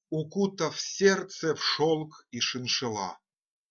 укутав сердце в шелк и шиншилла.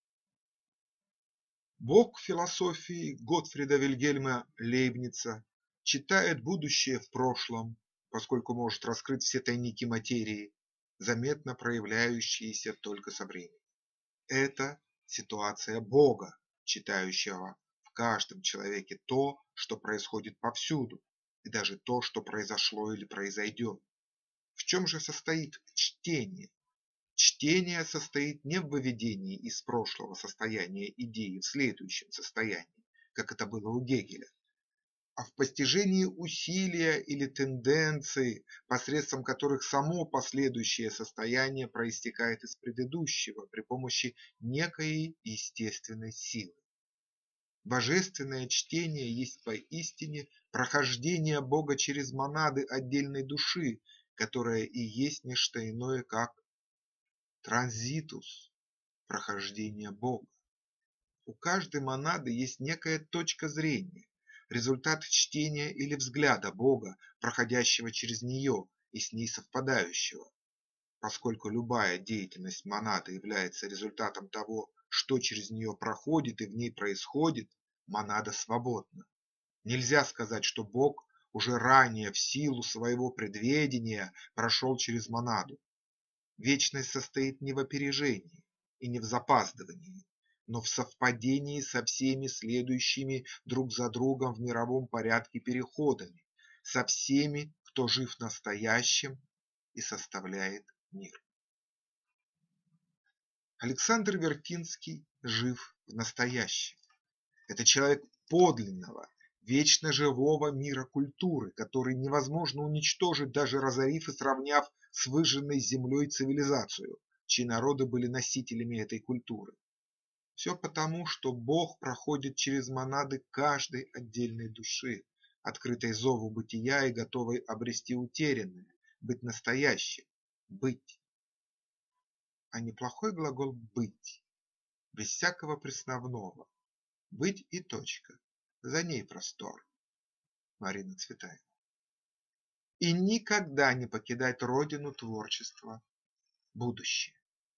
Бог философии Готфрида Вильгельма Лейбница читает будущее в прошлом, поскольку может раскрыть все тайники материи, заметно проявляющиеся только со временем. Это ситуация Бога, читающего в каждом человеке то, что происходит повсюду, и даже то, что произошло или произойдет. В чем же состоит чтение? Чтение состоит не в выведении из прошлого состояния идеи в следующем состоянии, как это было у Гегеля, а в постижении усилия или тенденции, посредством которых само последующее состояние проистекает из предыдущего при помощи некой естественной силы. Божественное чтение есть поистине прохождение Бога через монады отдельной души, которая и есть не что иное, как транзитус, прохождение Бога. У каждой монады есть некая точка зрения, результат чтения или взгляда Бога, проходящего через нее и с ней совпадающего. Поскольку любая деятельность монады является результатом того, что через нее проходит и в ней происходит, монада свободна. Нельзя сказать, что Бог уже ранее в силу своего предведения прошел через монаду. Вечность состоит не в опережении и не в запаздывании, но в совпадении со всеми следующими друг за другом в мировом порядке переходами, со всеми, кто жив настоящим и составляет мир. Александр Вертинский жив в настоящем. Это человек подлинного, вечно живого мира культуры, который невозможно уничтожить, даже разорив и сравняв с выжженной землей цивилизацию, чьи народы были носителями этой культуры. Все потому, что Бог проходит через монады каждой отдельной души, открытой зову бытия и готовой обрести утерянное, быть настоящим, быть. А неплохой глагол «быть», без всякого приставного. Быть и точка. За ней простор. Марина Цветаева. И никогда не покидать родину творчества, будущее.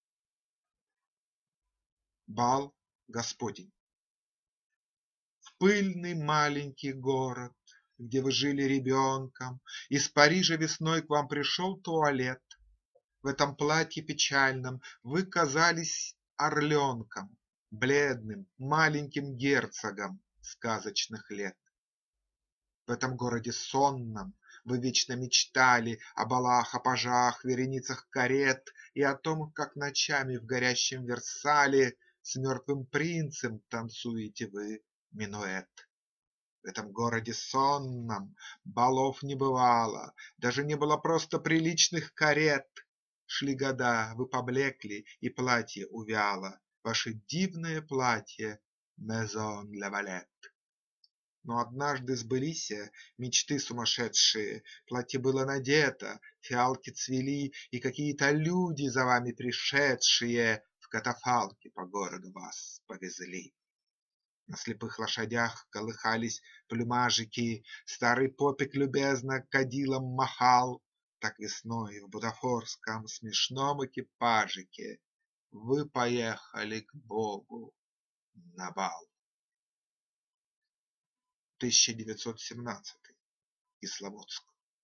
Бал Господень. В пыльный маленький город, где вы жили ребенком, из Парижа весной к вам пришел туалет. В этом платье печальном вы казались орленком, бледным, маленьким герцогом сказочных лет. В этом городе сонном вы вечно мечтали о балах, о пажах, вереницах карет и о том, как ночами в горящем Версале с мертвым принцем танцуете вы минуэт. В этом городе сонном балов не бывало, даже не было просто приличных карет. Шли года, вы поблекли, и платье увяло, ваше дивное платье «Maison la Valette». Но однажды сбылись мечты сумасшедшие, платье было надето, фиалки цвели, и какие-то люди, за вами пришедшие, в катафалке по городу вас повезли. На слепых лошадях колыхались плюмажики, старый попик любезно кадилом махал. Так весной в бутафорском смешном экипажике вы поехали к Богу на бал. 1917. Кисловодск.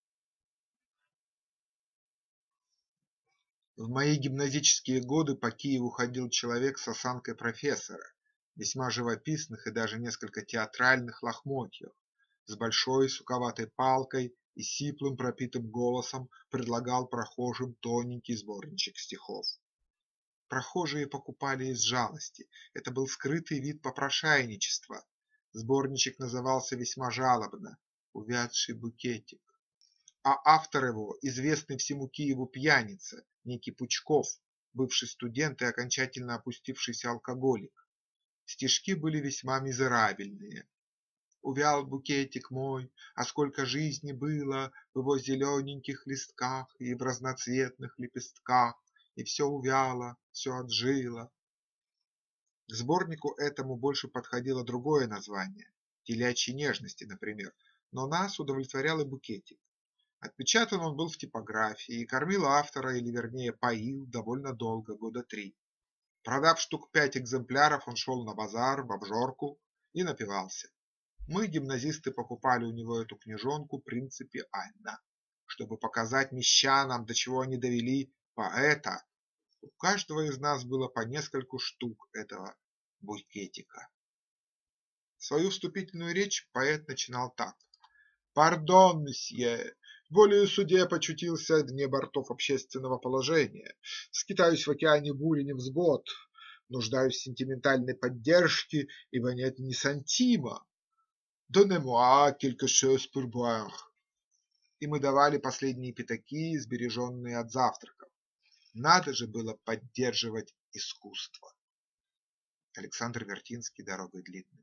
В мои гимназические годы по Киеву ходил человек с осанкой профессора, весьма живописных и даже несколько театральных лохмотьев, с большой суковатой палкой и сиплым пропитым голосом предлагал прохожим тоненький сборничек стихов. Прохожие покупали из жалости, это был скрытый вид попрошайничества. Сборничек назывался весьма жалобно «Увядший букетик», а автор его – известный всему Киеву пьяница, некий Пучков, бывший студент и окончательно опустившийся алкоголик. Стишки были весьма мизерабельные. Увял букетик мой, а сколько жизни было в его зелененьких листках и в разноцветных лепестках, и все увяло, все отжило. К сборнику этому больше подходило другое название – «Телячьи нежности», например, но нас удовлетворял и букетик. Отпечатан он был в типографии и кормил автора, или вернее поил, довольно долго, года 3. Продав штук 5 экземпляров, он шел на базар, в обжорку и напивался. Мы, гимназисты, покупали у него эту книжонку принципиально, чтобы показать мещанам, до чего они довели поэта. У каждого из нас было по нескольку штук этого букетика. Свою вступительную речь поэт начинал так: «Пардон, месье, волею судеб очутился вне бортов общественного положения, скитаюсь в океане бурь и невзгод, нуждаюсь в сентиментальной поддержке, ибо нет ни сантима. Donnez-moi quelque chose pour boire». И мы давали последние пятаки, сбереженные от завтраков. Надо же было поддерживать искусство. Александр Вертинский «Дорогой длинной».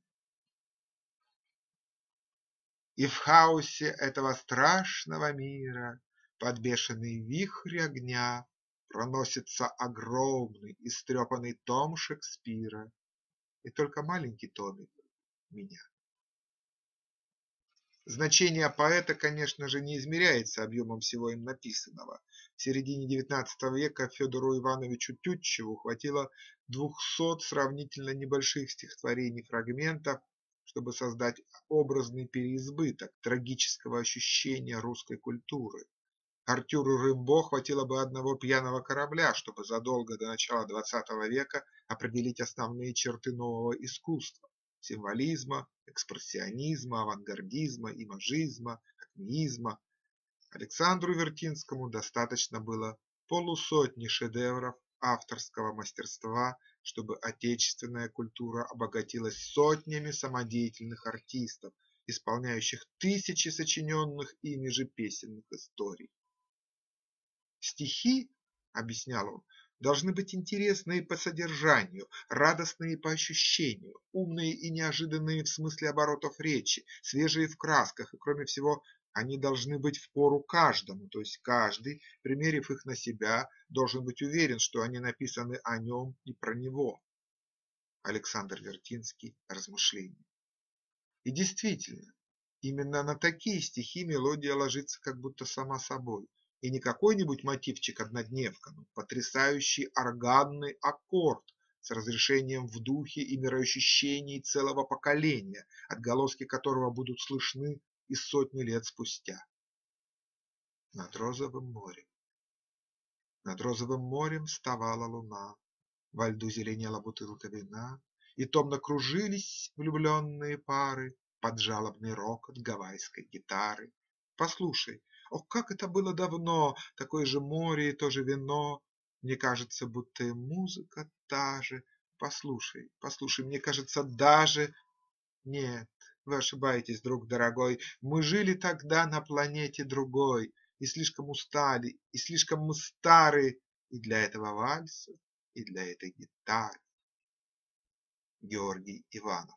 И в хаосе этого страшного мира под бешеный вихрь огня проносится огромный истрепанный том Шекспира, и только маленький томик меня. Значение поэта, конечно же, не измеряется объемом всего им написанного. В середине XIX века Федору Ивановичу Тютчеву хватило 200 сравнительно небольших стихотворений фрагментов, чтобы создать образный переизбыток трагического ощущения русской культуры. Артюру Рымбо хватило бы одного пьяного корабля, чтобы задолго до начала XX века определить основные черты нового искусства – символизма, экспрессионизма, авангардизма, имажизма, акмеизма. Александру Вертинскому достаточно было полусотни шедевров авторского мастерства, чтобы отечественная культура обогатилась сотнями самодеятельных артистов, исполняющих тысячи сочиненных ими же песенных историй. Стихи, объяснял он, должны быть интересные по содержанию, радостные по ощущению, умные и неожиданные в смысле оборотов речи, свежие в красках, и, кроме всего, они должны быть впору каждому, то есть каждый, примерив их на себя, должен быть уверен, что они написаны о нем и про него. Александр Вертинский «Размышления». И действительно, именно на такие стихи мелодия ложится как будто сама собой. И не какой-нибудь мотивчик-однодневка, но потрясающий органный аккорд с разрешением в духе и мироощущении целого поколения, отголоски которого будут слышны и сотни лет спустя. Над розовым морем. Над розовым морем вставала луна, во льду зеленела бутылка вина, и томно кружились влюбленные пары под жалобный рокот гавайской гитары. Послушай, о, как это было давно, такое же море и то же вино. Мне кажется, будто и музыка та же. Послушай, послушай, мне кажется, даже... Нет, вы ошибаетесь, друг дорогой, мы жили тогда на планете другой, и слишком устали, и слишком мы стары и для этого вальса, и для этой гитары. Георгий Иванов.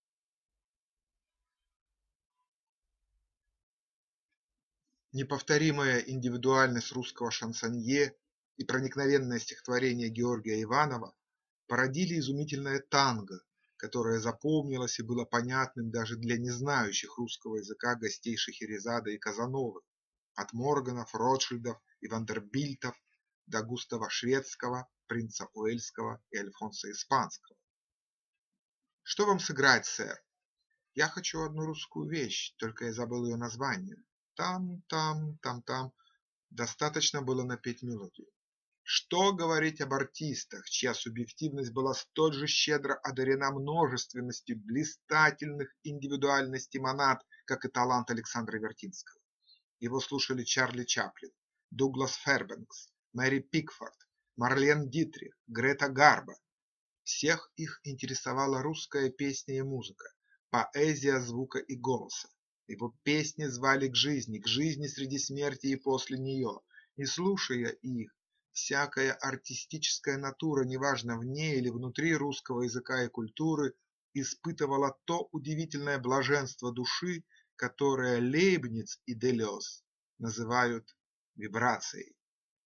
Неповторимая индивидуальность русского шансонье и проникновенное стихотворение Георгия Иванова породили изумительное танго, которое запомнилось и было понятным даже для незнающих русского языка гостей Шахерезада и Казановы, от Морганов, Ротшильдов и Вандербильтов до Густава Шведского, принца Уэльского и Альфонса Испанского. Что вам сыграть, сэр? Я хочу одну русскую вещь, только я забыл ее название. Там-там, там-там. Достаточно было напеть мелодию. Что говорить об артистах, чья субъективность была столь же щедро одарена множественностью блистательных индивидуальностей монад, как и талант Александра Вертинского. Его слушали Чарли Чаплин, Дуглас Фербенкс, Мэри Пикфорд, Марлен Дитрих, Грета Гарбо. Всех их интересовала русская песня и музыка, поэзия звука и голоса. Его песни звали к жизни среди смерти и после нее. И слушая их, всякая артистическая натура, неважно вне или внутри русского языка и культуры, испытывала то удивительное блаженство души, которое Лейбниц и Делез называют вибрацией.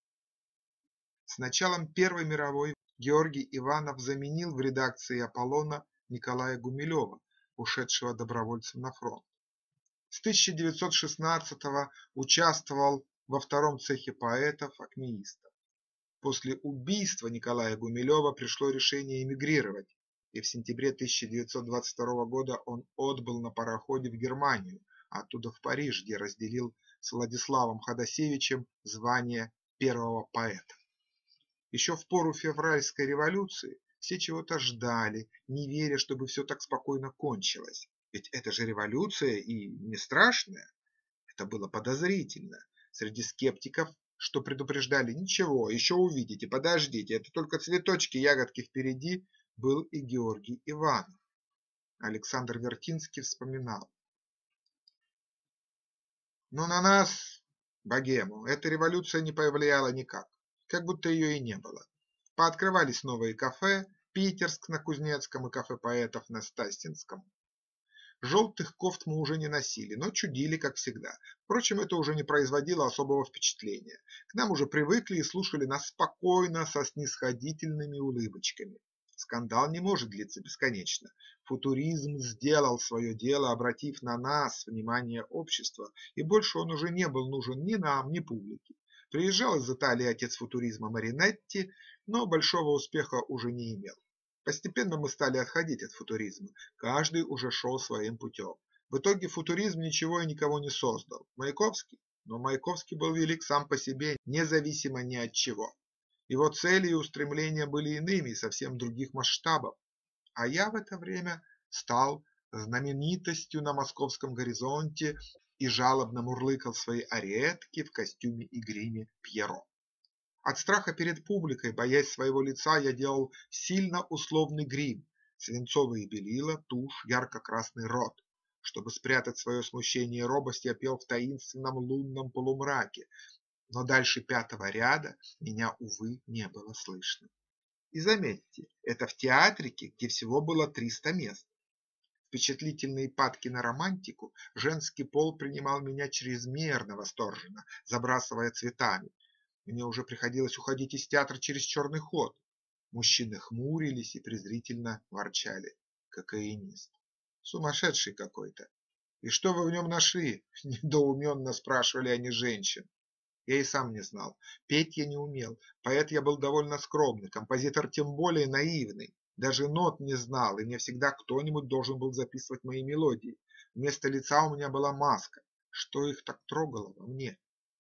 С началом Первой мировой Георгий Иванов заменил в редакции «Аполлона» Николая Гумилева, ушедшего добровольцем на фронт. С 1916 участвовал во втором цехе поэтов-акмеистов. После убийства Николая Гумилева пришло решение эмигрировать, и в сентябре 1922 года он отбыл на пароходе в Германию, а оттуда в Париж, где разделил с Владиславом Ходосевичем звание первого поэта. Еще в пору февральской революции все чего-то ждали, не веря, чтобы все так спокойно кончилось. Ведь это же революция и не страшная. Это было подозрительно. Среди скептиков, что предупреждали: ничего, еще увидите, подождите, это только цветочки, ягодки впереди, был и Георгий Иванов. Александр Вертинский вспоминал: но на нас, богему, эта революция не повлияла никак, как будто ее и не было. Пооткрывались новые кафе: Питерск на Кузнецком и кафе поэтов на Стастинском. Желтых кофт мы уже не носили, но чудили, как всегда. Впрочем, это уже не производило особого впечатления. К нам уже привыкли и слушали нас спокойно, со снисходительными улыбочками. Скандал не может длиться бесконечно. Футуризм сделал свое дело, обратив на нас внимание общества, и больше он уже не был нужен ни нам, ни публике. Приезжал из Италии отец футуризма Маринетти, но большого успеха уже не имел. Постепенно мы стали отходить от футуризма, каждый уже шел своим путем. В итоге футуризм ничего и никого не создал. Маяковский? Но Маяковский был велик сам по себе, независимо ни от чего. Его цели и устремления были иными, совсем других масштабов. А я в это время стал знаменитостью на московском горизонте и жалобно мурлыкал свои ариетки в костюме и гриме Пьеро. От страха перед публикой, боясь своего лица, я делал сильно условный грим: свинцовые белила, тушь, ярко-красный рот. Чтобы спрятать свое смущение и робость, я пел в таинственном лунном полумраке, но дальше пятого ряда меня, увы, не было слышно. И заметьте, это в театрике, где всего было 300 мест. Впечатлительные падки на романтику женский пол принимал меня чрезмерно восторженно, забрасывая цветами. Мне уже приходилось уходить из театра через черный ход. Мужчины хмурились и презрительно ворчали: кокаинист, сумасшедший какой-то. И что вы в нем нашли? Недоуменно спрашивали они женщин. Я и сам не знал. Петь я не умел. Поэт я был довольно скромный, композитор тем более наивный. Даже нот не знал, и мне всегда кто-нибудь должен был записывать мои мелодии. Вместо лица у меня была маска. Что их так трогало во мне?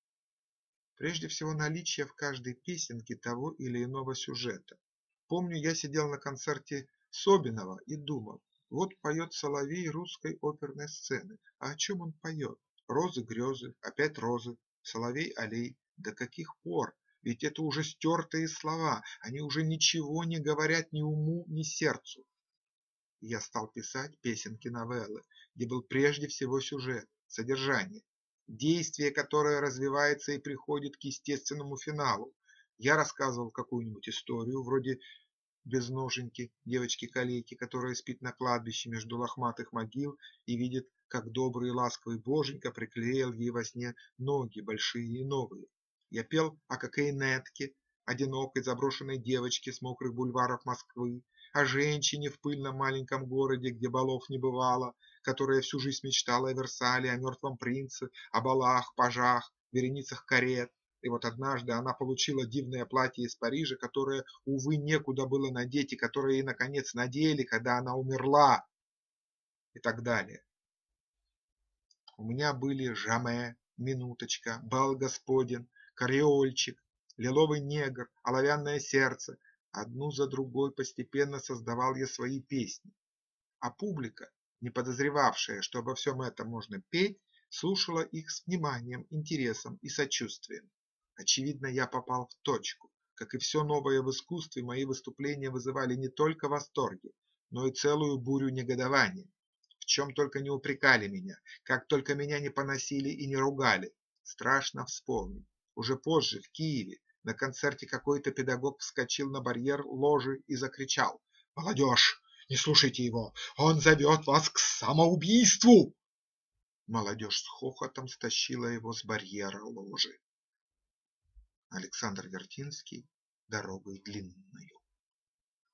Прежде всего, наличие в каждой песенке того или иного сюжета. Помню, я сидел на концерте Собинова и думал: вот поет соловей русской оперной сцены. А о чем он поет? Розы, грезы, опять розы, соловей, аллей. До каких пор? Ведь это уже стертые слова, они уже ничего не говорят ни уму, ни сердцу. И я стал писать песенки-новеллы, где был прежде всего сюжет, содержание, действие, которое развивается и приходит к естественному финалу. Я рассказывал какую-нибудь историю, вроде Безноженьки, девочки-калеки, которая спит на кладбище между лохматых могил и видит, как добрый и ласковый боженька приклеил ей во сне ноги, большие и новые. Я пел о кокаинетке, одинокой заброшенной девочке с мокрых бульваров Москвы, о женщине в пыльном маленьком городе, где балов не бывало, которая всю жизнь мечтала о Версале, о мертвом принце, о балах, пажах, вереницах карет. И вот однажды она получила дивное платье из Парижа, которое, увы, некуда было надеть, и которое ей, наконец, надели, когда она умерла, и так далее. У меня были Жаме, Минуточка, Бал Господин, Кариольчик, Лиловый негр, Оловянное сердце. Одну за другой постепенно создавал я свои песни. А публика, не подозревавшая, что обо всем этом можно петь, слушала их с вниманием, интересом и сочувствием. Очевидно, я попал в точку. Как и все новое в искусстве, мои выступления вызывали не только восторги, но и целую бурю негодования. В чем только не упрекали меня, как только меня не поносили и не ругали. Страшно вспомнить. Уже позже, в Киеве, на концерте какой-то педагог вскочил на барьер ложи и закричал: «Молодежь, не слушайте его, он зовет вас к самоубийству!» Молодежь с хохотом стащила его с барьера ложи. Александр Вертинский: «Дорогой длинною».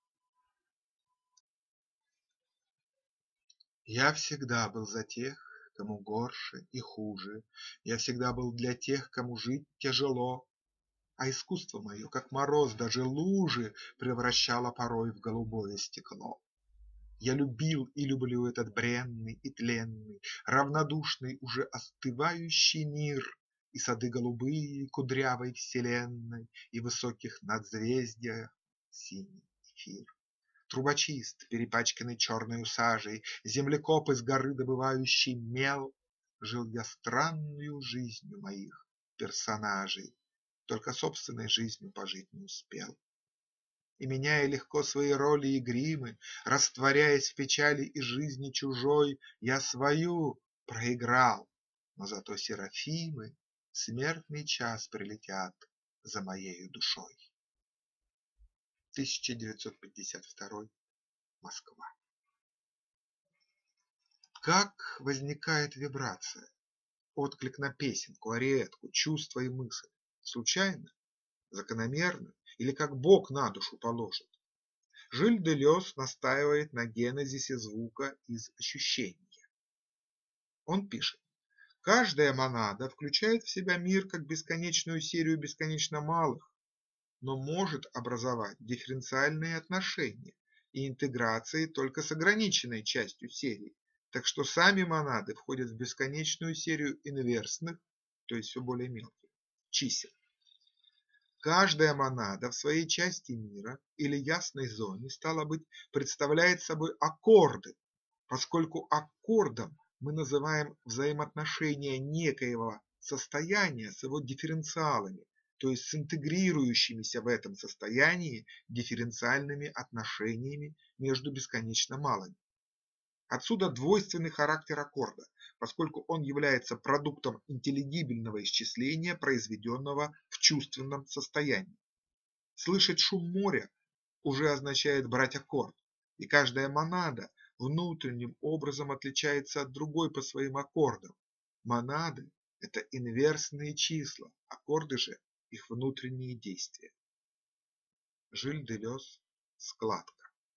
Я всегда был за тех, кому горше и хуже. Я всегда был для тех, кому жить тяжело. А искусство мое, как мороз, даже лужи превращало порой в голубое стекло. Я любил и люблю этот бренный и тленный, равнодушный, уже остывающий мир, и сады голубые кудрявой вселенной, и высоких надзвездия синий эфир. Трубочист, перепачканный черною сажей, землекоп из горы добывающий мел, жил я странную жизнью моих персонажей, только собственной жизнью пожить не успел. И меняя легко свои роли и гримы, растворяясь в печали и жизни чужой, я свою проиграл, но зато серафимы в смертный час прилетят за моею душой. 1952, Москва. Как возникает вибрация, отклик на песенку, ариетку, чувство и мысль? Случайно? Закономерно? Или как Бог на душу положит? Жиль Делез настаивает на генезисе звука из ощущения. Он пишет: каждая монада включает в себя мир как бесконечную серию бесконечно малых, но может образовать дифференциальные отношения и интеграции только с ограниченной частью серии, так что сами монады входят в бесконечную серию инверсных, то есть все более мелких, чисел. Каждая монада в своей части мира или ясной зоне, стало быть, представляет собой аккорды, поскольку аккордом мы называем взаимоотношения некоего состояния с его дифференциалами, то есть с интегрирующимися в этом состоянии дифференциальными отношениями между бесконечно малыми. Отсюда двойственный характер аккорда, поскольку он является продуктом интеллигибельного исчисления, произведенного в чувственном состоянии. Слышать шум моря уже означает брать аккорд, и каждая монада внутренним образом отличается от другой по своим аккордам. Монады – это инверсные числа, аккорды же – их внутренние действия. Жиль Делез, складка.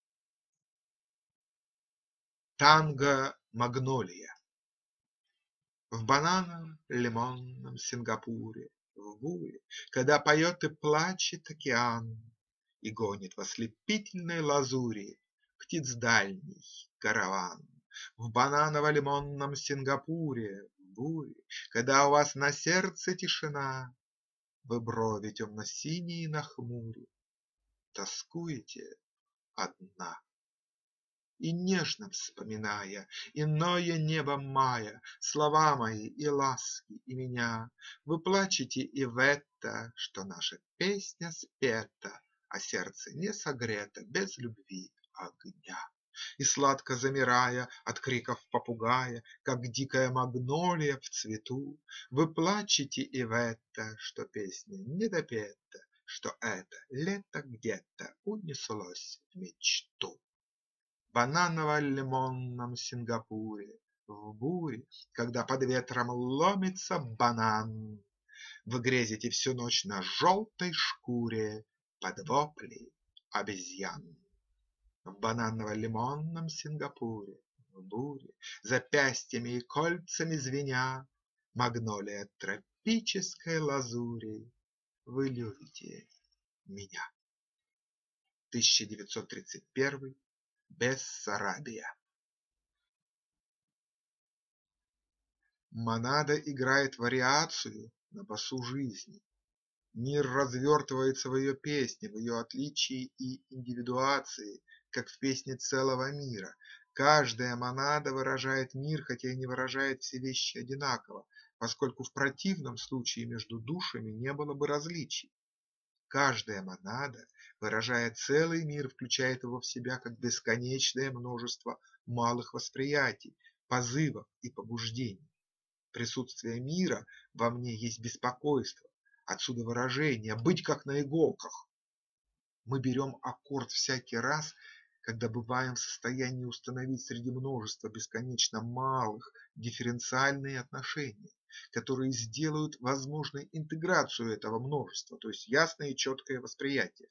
Танго «Магнолия». В банановом, лимонном Сингапуре, в буре, когда поет и плачет океан, и гонит в ослепительной лазури птиц дальний караван. В бананово-лимонном Сингапуре, в буре, когда у вас на сердце тишина, вы брови темно-синие нахмуря, тоскуете одна. И нежно вспоминая иное небо мая, слова мои и ласки и меня, вы плачете и в это, что наша песня спета, а сердце не согрето без любви огня. И сладко замирая от криков попугая, как дикая магнолия в цвету, вы плачете и в это, что песня не допета, что это лето где-то унеслось в мечту. Бананово-лимонном Сингапуре, в буре, когда под ветром ломится банан, вы грезите всю ночь на желтой шкуре под вопли обезьян. В бананово-лимонном Сингапуре, в буре, запястьями и кольцами звеня, магнолия тропической лазури, вы любите меня. 1931, Бессарабия. Монада играет вариацию на басу жизни. Мир развертывается в ее песне, в ее отличии и индивидуации, как в песне целого мира. Каждая монада выражает мир, хотя и не выражает все вещи одинаково, поскольку в противном случае между душами не было бы различий. Каждая монада, выражая целый мир, включает его в себя как бесконечное множество малых восприятий, позывов и побуждений. Присутствие мира во мне есть беспокойство, отсюда выражение «быть как на иголках». Мы берем аккорд всякий раз, когда бываем в состоянии установить среди множества бесконечно малых дифференциальные отношения, которые сделают возможной интеграцию этого множества, то есть ясное и четкое восприятие.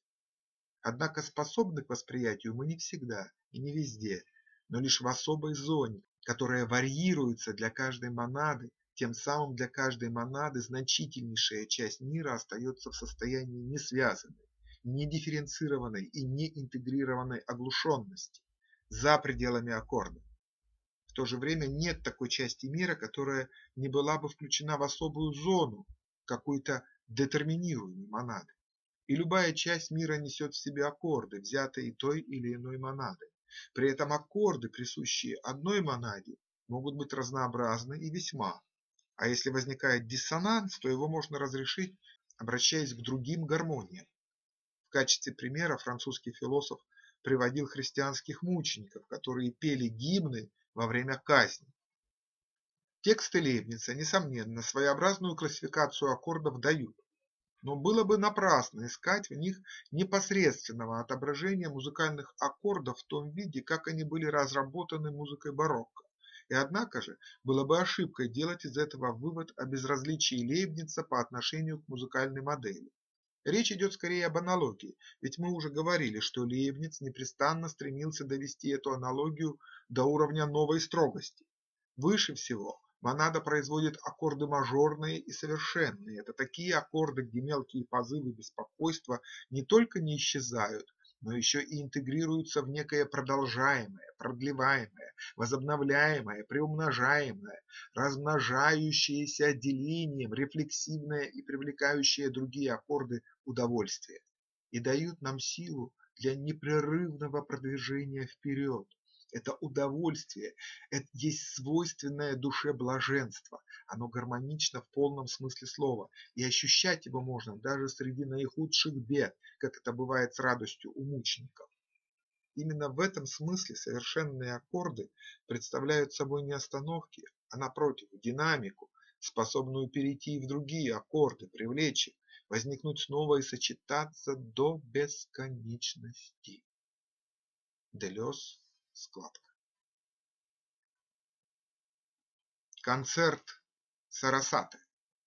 Однако способны к восприятию мы не всегда и не везде, но лишь в особой зоне, которая варьируется для каждой монады, тем самым для каждой монады значительнейшая часть мира остается в состоянии несвязанной, недифференцированной и неинтегрированной оглушенности за пределами аккорда. В то же время нет такой части мира, которая не была бы включена в особую зону какой-то детерминируемой монады. И любая часть мира несет в себе аккорды, взятые той или иной монадой. При этом аккорды, присущие одной монаде, могут быть разнообразны и весьма. А если возникает диссонанс, то его можно разрешить, обращаясь к другим гармониям. В качестве примера французский философ приводил христианских мучеников, которые пели гимны во время казни. Тексты Лейбница, несомненно, своеобразную классификацию аккордов дают, но было бы напрасно искать в них непосредственного отображения музыкальных аккордов в том виде, как они были разработаны музыкой барокко. И однако же было бы ошибкой делать из этого вывод о безразличии Лейбница по отношению к музыкальной модели. Речь идет скорее об аналогии, ведь мы уже говорили, что Лейбниц непрестанно стремился довести эту аналогию до уровня новой строгости. Выше всего монада производит аккорды мажорные и совершенные. Это такие аккорды, где мелкие позывы беспокойства не только не исчезают, но еще и интегрируются в некое продолжаемое, продлеваемое, возобновляемое, приумножаемое, размножающееся делением, рефлексивное и привлекающее другие аккорды удовольствие, и дают нам силу для непрерывного продвижения вперед. Это удовольствие, это есть свойственное душе блаженство, оно гармонично в полном смысле слова, и ощущать его можно даже среди наихудших бед, как это бывает с радостью у мучеников. Именно в этом смысле совершенные аккорды представляют собой не остановки, а напротив динамику, способную перейти в другие аккорды, привлечь их, возникнуть снова и сочетаться до бесконечности. Делез, складка. Концерт Сарасаты.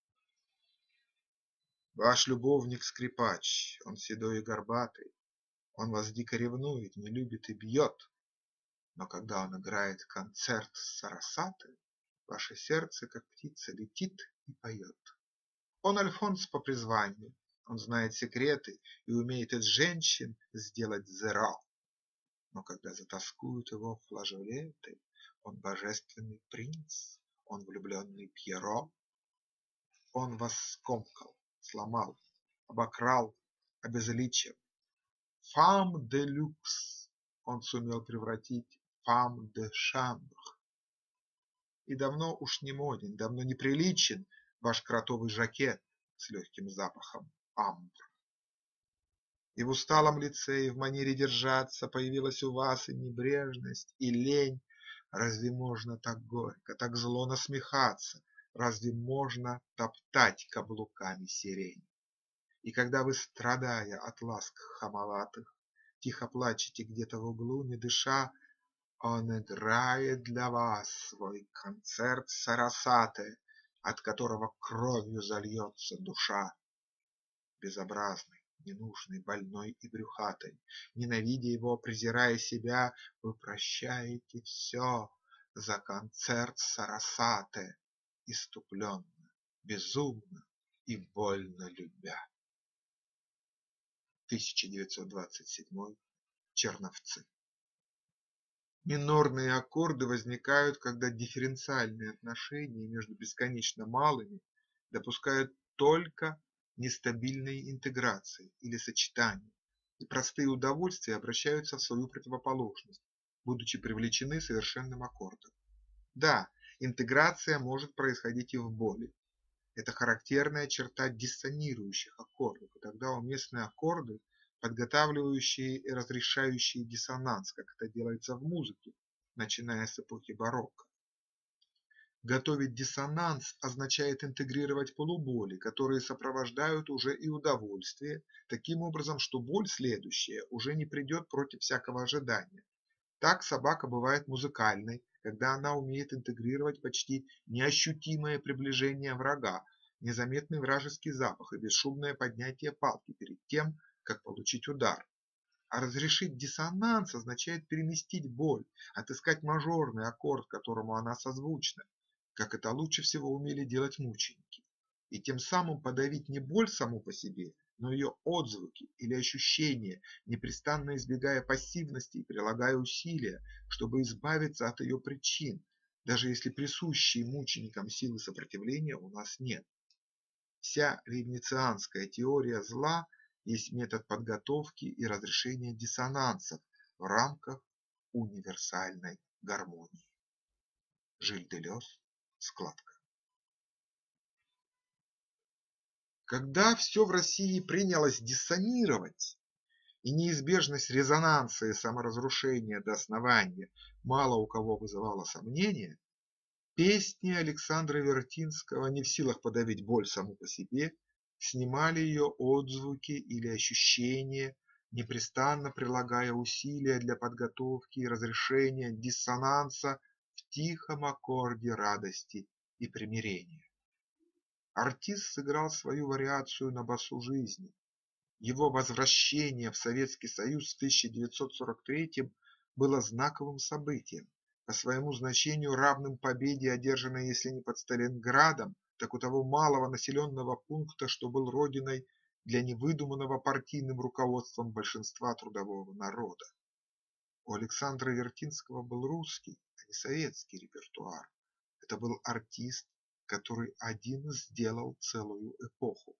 Ваш любовник-скрипач, он седой и горбатый, он вас дико ревнует, не любит и бьет, но когда он играет концерт Сарасаты, ваше сердце, как птица, летит и поет. Он Альфонс по призванию, он знает секреты и умеет из женщин сделать зеро. Но когда затаскуют его флажолеты, он божественный принц, он влюбленный Пьеро. Он вас скомкал, сломал, обокрал, обезличил. Фам де люкс он сумел превратить в фам де шамбр. И давно уж не моден, давно неприличен ваш кротовый жакет с легким запахом амбр. И в усталом лице, и в манере держаться появилась у вас и небрежность, и лень. Разве можно так горько, так зло насмехаться? Разве можно топтать каблуками сирень? И когда вы, страдая от ласк хамоватых, тихо плачете где-то в углу, не дыша, он играет для вас свой концерт Сарасаты, от которого кровью зальется душа. Безобразный, ненужный, больной и брюхатой, ненавидя его, презирая себя, вы прощаете все за концерт Сарасаты, иступленно, безумно и больно любя. 1927. Черновцы. Минорные аккорды возникают, когда дифференциальные отношения между бесконечно малыми допускают только нестабильной интеграции или сочетания, и простые удовольствия обращаются в свою противоположность, будучи привлечены совершенным аккордом. Да, интеграция может происходить и в боли. Это характерная черта диссонирующих аккордов, и тогда уместны аккорды, подготавливающие и разрешающие диссонанс, как это делается в музыке, начиная с эпохи барокко. Готовить диссонанс означает интегрировать полуболи, которые сопровождают уже и удовольствие, таким образом, что боль следующая уже не придет против всякого ожидания. Так собака бывает музыкальной, когда она умеет интегрировать почти неощутимое приближение врага, незаметный вражеский запах и бесшумное поднятие палки перед тем, как получить удар. А разрешить диссонанс означает переместить боль, отыскать мажорный аккорд, которому она созвучна, как это лучше всего умели делать мученики, и тем самым подавить не боль саму по себе, но ее отзвуки или ощущения, непрестанно избегая пассивности и прилагая усилия, чтобы избавиться от ее причин, даже если присущие мученикам силы сопротивления у нас нет. Вся лейбницианская теория зла есть метод подготовки и разрешения диссонансов в рамках универсальной гармонии. Жиль Делез, складка. Когда все в России принялось диссонировать, и неизбежность резонанса и саморазрушения до основания мало у кого вызывала сомнения, песни Александра Вертинского, не в силах подавить боль саму по себе, снимали ее отзвуки или ощущения, непрестанно прилагая усилия для подготовки и разрешения диссонанса в тихом аккорде радости и примирения. Артист сыграл свою вариацию на басу жизни. Его возвращение в Советский Союз в 1943 было знаковым событием, по своему значению равным победе, одержанной, если не под Сталинградом, так у того малого населенного пункта, что был родиной для невыдуманного партийным руководством большинства трудового народа. У Александра Вертинского был русский, а не советский репертуар. Это был артист, который один сделал целую эпоху.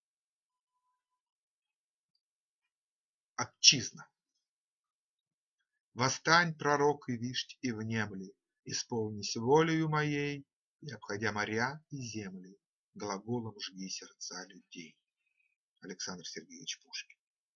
Отчизна. Восстань, пророк и вишть, и внемли, исполнись волею моей, и, обходя моря и земли, глаголом жги сердца людей. Александр Сергеевич Пушкин.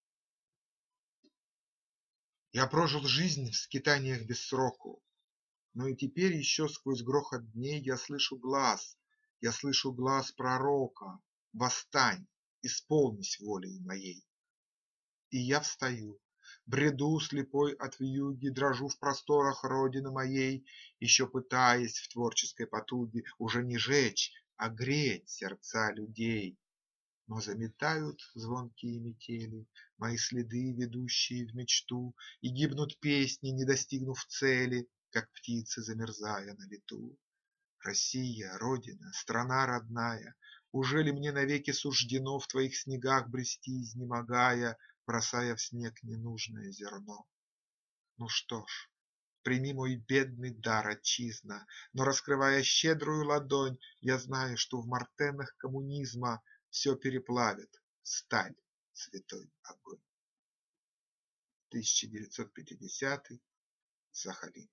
Я прожил жизнь в скитаниях без сроку, но и теперь еще сквозь грохот дней я слышу глас пророка, восстань, исполнись волей моей. И я встаю, бреду слепой от вьюги, дрожу в просторах родины моей, еще пытаясь в творческой потуге уже не жечь, а греть сердца людей. Но заметают звонкие метели мои следы, ведущие в мечту, и гибнут песни, не достигнув цели, как птицы, замерзая на лету. Россия, Родина, страна родная, ужели мне навеки суждено в твоих снегах брести, изнемогая, бросая в снег ненужное зерно? Ну что ж, прими мой бедный дар, отчизна, но, раскрывая щедрую ладонь, я знаю, что в мартенах коммунизма все переплавит в сталь святой огонь. 1950, Сахалин.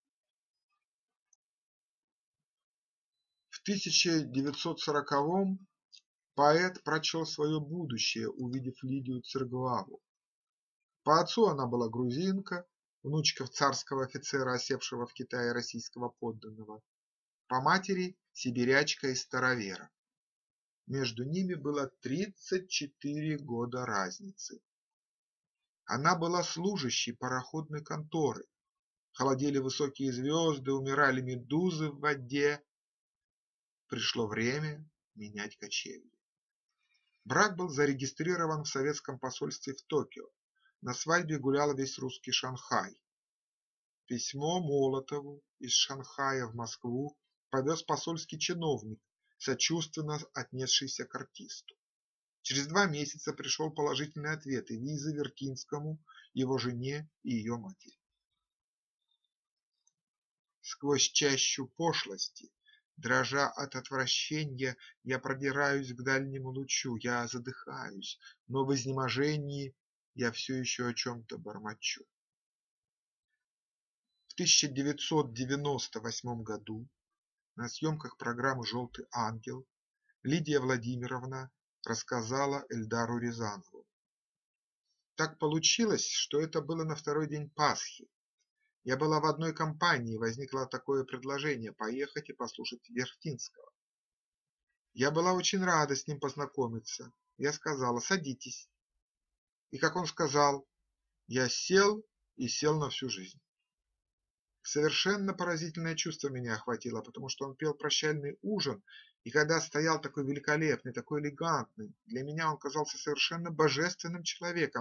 В 1940-м поэт прочел свое будущее, увидев Лидию Церглаву. По отцу она была грузинка, внучка царского офицера, осевшего в Китае российского подданного, по матери сибирячка из старовера. Между ними было 34 года разницы. Она была служащей пароходной конторы. Холодели высокие звезды, умирали медузы в воде. Пришло время менять кочевье. Брак был зарегистрирован в советском посольстве в Токио. На свадьбе гулял весь русский Шанхай. Письмо Молотову из Шанхая в Москву повез посольский чиновник, сочувственно отнесшийся к артисту. Через 2 месяца пришел положительный ответ и визы Вертинскому, его жене и ее матери. Сквозь чащу пошлости, дрожа от отвращения, я продираюсь к дальнему лучу, я задыхаюсь, но в изнеможении я все еще о чем-то бормочу. В 1998 году на съемках программы «Желтый ангел» Лидия Владимировна рассказала Эльдару Рязанову. Так получилось, что это было на второй день Пасхи. Я была в одной компании, возникло такое предложение поехать и послушать Вертинского. Я была очень рада с ним познакомиться. Я сказала: садитесь. И как он сказал, я сел и сел на всю жизнь. Совершенно поразительное чувство меня охватило, потому что он пел прощальный ужин, и когда стоял такой великолепный, такой элегантный, для меня он казался совершенно божественным человеком,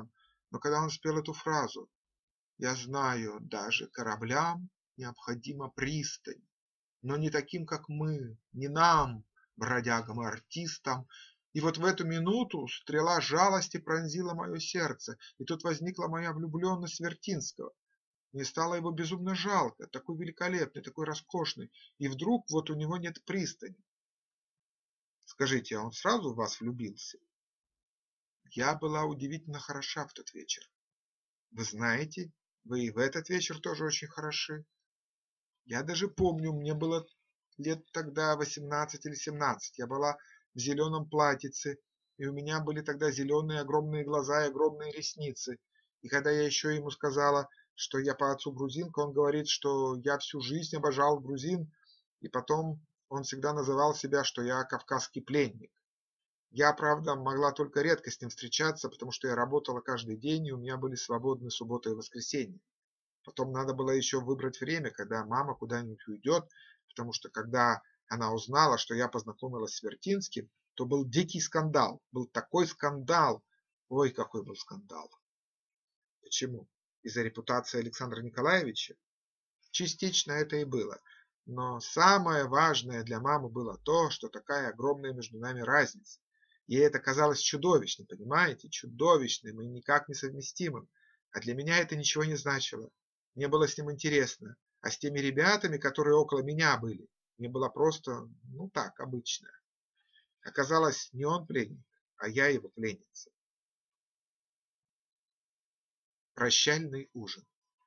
Но когда он спел эту фразу: "Я знаю, даже кораблям необходима пристань, но не таким, как мы, не нам, бродягам и артистам", и вот в эту минуту стрела жалости пронзила мое сердце, и тут возникла моя влюбленность в Вертинского. Мне стало его безумно жалко, такой великолепный, такой роскошный, и вдруг вот у него нет пристани. Скажите, а он сразу в вас влюбился? Я была удивительно хороша в тот вечер. Вы знаете, вы и в этот вечер тоже очень хороши. Я даже помню, мне было лет тогда 18 или 17. Я была в зеленом платьице, и у меня были тогда зеленые огромные глаза и огромные ресницы. И когда я еще ему сказала, что я по отцу грузинка, он говорит, что я всю жизнь обожал грузин, и потом он всегда называл себя, что я кавказский пленник. Я, правда, могла только редко с ним встречаться, потому что я работала каждый день, и у меня были свободны суббота и воскресенье. Потом надо было еще выбрать время, когда мама куда-нибудь уйдет, потому что когда она узнала, что я познакомилась с Вертинским, то был дикий скандал. Был такой скандал. Ой, какой был скандал. Почему? Из-за репутации Александра Николаевича? Частично это и было. Но самое важное для мамы было то, что такая огромная между нами разница. Ей это казалось чудовищным, понимаете, чудовищным и никак несовместимым. А для меня это ничего не значило. Мне было с ним интересно. А с теми ребятами, которые около меня были, мне было просто, ну так, обычно. Оказалось, не он пленник, а я его пленница. Прощальный ужин.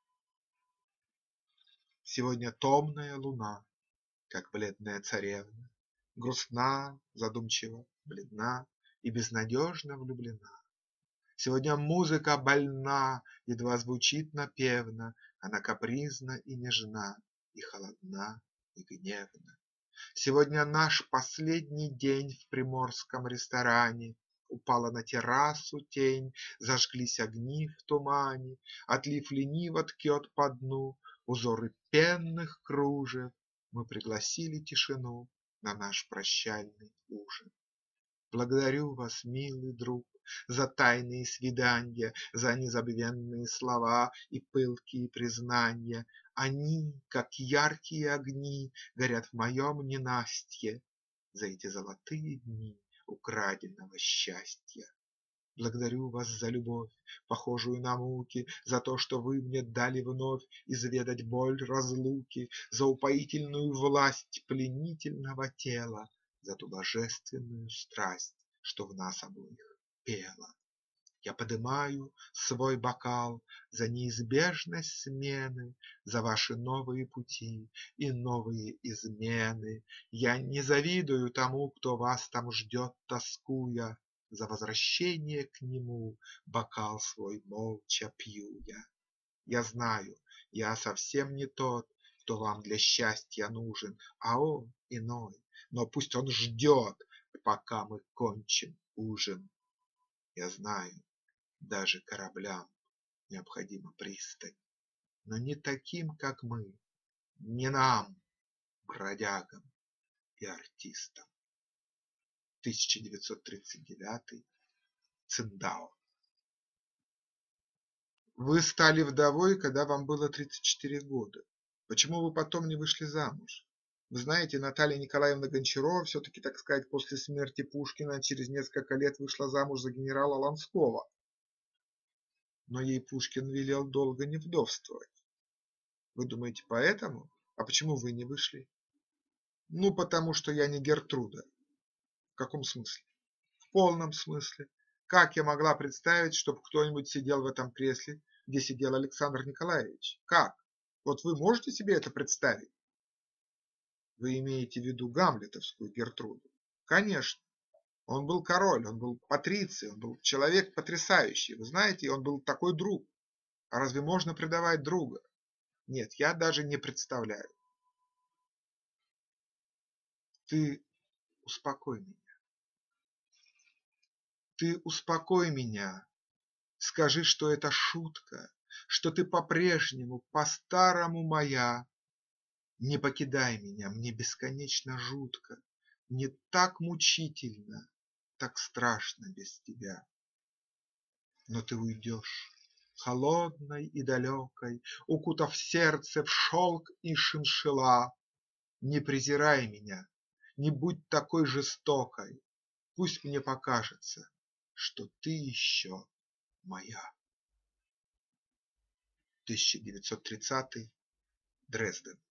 Сегодня томная луна, как бледная царевна, грустна, задумчива, бледна и безнадежно влюблена. Сегодня музыка больна, едва звучит напевно, она капризна и нежна, и холодна, и гневна. Сегодня наш последний день в приморском ресторане. Упала на террасу тень, зажглись огни в тумане, отлив лениво ткет по дну узоры пенных кружев. Мы пригласили тишину на наш прощальный ужин. Благодарю вас, милый друг, за тайные свиданья, за незабвенные слова и пылкие признания. Они, как яркие огни, горят в моем ненастье за эти золотые дни украденного счастья. Благодарю вас за любовь, похожую на муки, за то, что вы мне дали вновь изведать боль разлуки, за упоительную власть пленительного тела, за ту божественную страсть, что в нас обоих пела. Я подымаю свой бокал за неизбежность смены, за ваши новые пути и новые измены. Я не завидую тому, кто вас там ждет, тоскуя, за возвращение к нему бокал свой молча пью я. Я знаю, я совсем не тот, кто вам для счастья нужен, а он иной, но пусть он ждет, пока мы кончим ужин. Я знаю, даже кораблям необходима пристань, но не таким, как мы, не нам, бродягам и артистам. 1939. Циндао. Вы стали вдовой, когда вам было 34 года. Почему вы потом не вышли замуж? Вы знаете, Наталья Николаевна Гончарова все-таки, так сказать, после смерти Пушкина через несколько лет вышла замуж за генерала Ланского. Но ей Пушкин велел долго не вдовствовать. Вы думаете, поэтому? А почему вы не вышли? Ну, потому что я не Гертруда. В каком смысле? В полном смысле. Как я могла представить, чтобы кто-нибудь сидел в этом кресле, где сидел Александр Николаевич? Как? Вот вы можете себе это представить? Вы имеете в виду гамлетовскую Гертруду? Конечно. Он был король, он был патриций, он был человек потрясающий. Вы знаете, он был такой друг. А разве можно предавать друга? Нет, я даже не представляю. Ты успокой меня. Ты успокой меня. Скажи, что это шутка, что ты по-прежнему, по-старому моя. Не покидай меня, мне бесконечно жутко, мне так мучительно, так страшно без тебя. Но ты уйдешь, холодной и далекой, укутав сердце в шелк и шиншилла. Не презирай меня, не будь такой жестокой, пусть мне покажется, что ты еще моя. 1930. Дрезден.